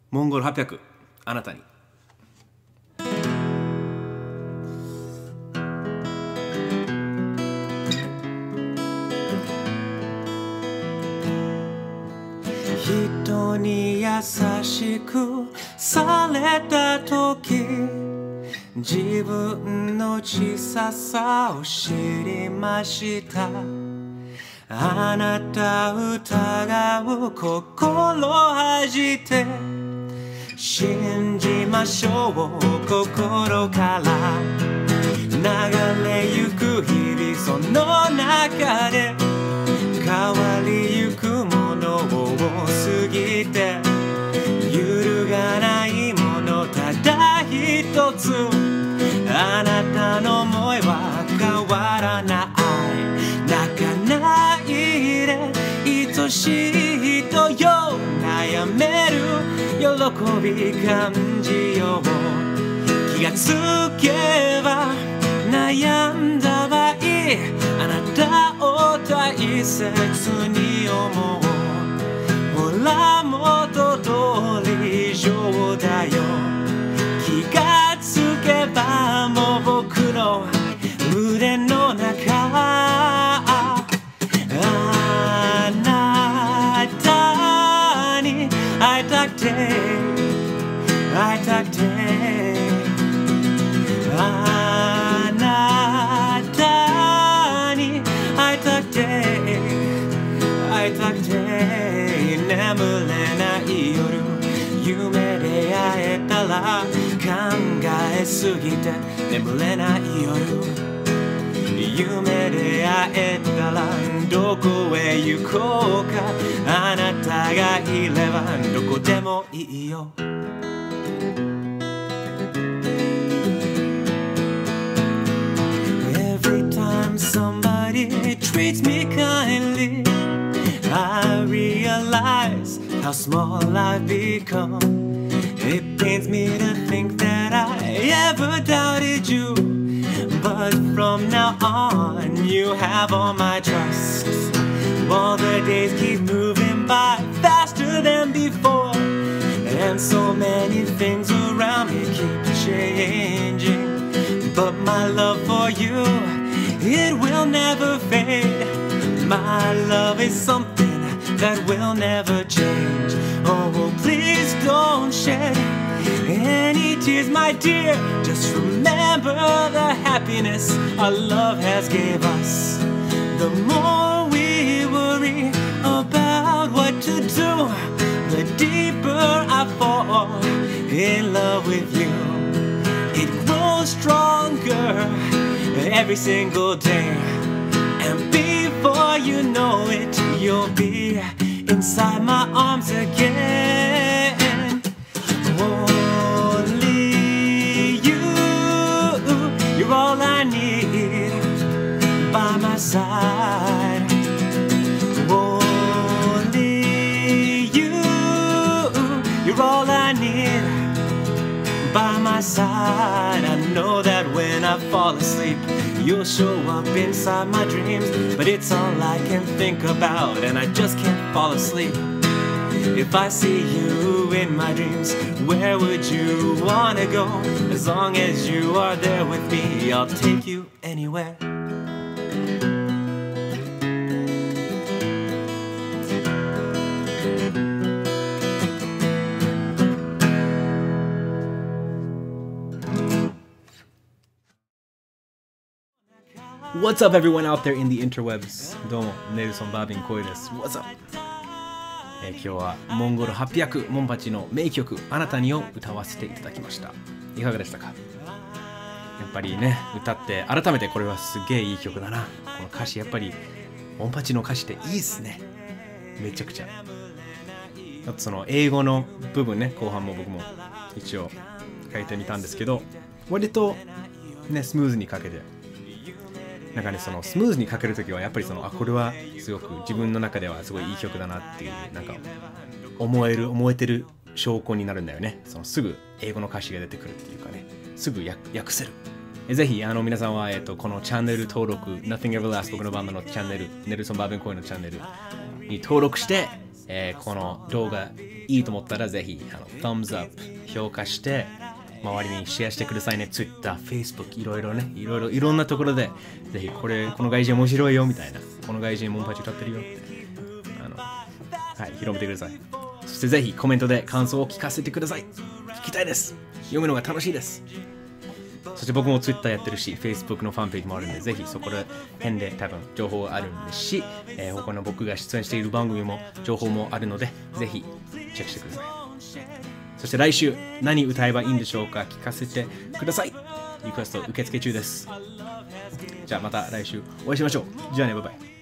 モンゴル800あなたに。人に優しくされた時、自分の小ささを知りました。あなた疑う心恥じて信じましょう心から。流れゆく日々その中で変わりゆくものを過ぎて、揺るがないものただ一つ、あなたの想いは変わらない。泣かないで愛しい人よ、悩める喜び感じよう。気がつけば悩んだ場合、あなたを大切に思う。ほら元通り以上だよ。気がつけばもう僕の腕の中、あなたに会いたくて会いたくて、あなたに会いたくて会いたくて、眠れない夜夢で会えたら、考えすぎて眠れない夜夢で会えたら、どこへ行こうか、あなたがいればどこでもいいよ。Every time somebody treats me kindly, I realize how small I've become. It pains me to think that I ever doubted you, but from now on you have all my trust. All the days keep moving by faster than before, and so many things around me keep changing, but my love for you, it will never fade. My love is something that will never change. Oh, please don't shed any tears, my dear. Just remember the happiness our love has gave us. The more we worry about what to do, the deeper I fall in love with you. It grows stronger every single day, and before you know it, you'll be inside my arms again. Only you, you're all I need by my side. Only you, you're all I need by my side. I know that when I fall asleep, you'll show up inside my dreams, but it's all I can think about, and I just can't fall asleep. If I see you in my dreams, where would you wanna go? As long as you are there with me, I'll take you anywhere. What's up, everyone out there in the interwebs? どうも、ネルソン・バービン・コイです。What's up? 今日はモンゴル800モンパチの名曲「あなたに」を歌わせていただきました。いかがでしたか？やっぱりね、歌って改めてこれはすげえいい曲だな。この歌詞、やっぱりモンパチの歌詞っていいっすね。めちゃくちゃ。あとその英語の部分ね、後半も僕も一応書いてみたんですけど、割とね、スムーズに書けて、なんかね、そのスムーズに書けるときはやっぱりそのこれはすごく自分の中ではすごいいい曲だなっていう、なんか思えてる証拠になるんだよね。そのすぐ英語の歌詞が出てくるっていうかね、すぐ訳せる。ぜひ皆さんはこのチャンネル登録 Nothing Ever Lasts 僕のバンドのチャンネル、ネルソン・バーベンコイのチャンネルに登録して、この動画いいと思ったらぜひthumbs up 評価して周りにシェアしてくださいね。Twitter、Facebook いろいろね、いろんなところでぜひこの外人面白いよみたいな、この外人モンパチ歌ってるよってはい、広めてください。そしてぜひコメントで感想を聞かせてください。聞きたいです。読むのが楽しいです。そして僕も Twitter やってるし Facebook のファンページもあるんで、ぜひそこら辺で多分情報あるんですし、他の僕が出演している番組も情報もあるので、ぜひチェックしてください。そして来週何歌えばいいんでしょうか、聞かせてください。リクエスト受付中です。じゃあまた来週お会いしましょう。じゃあね、バイバイ。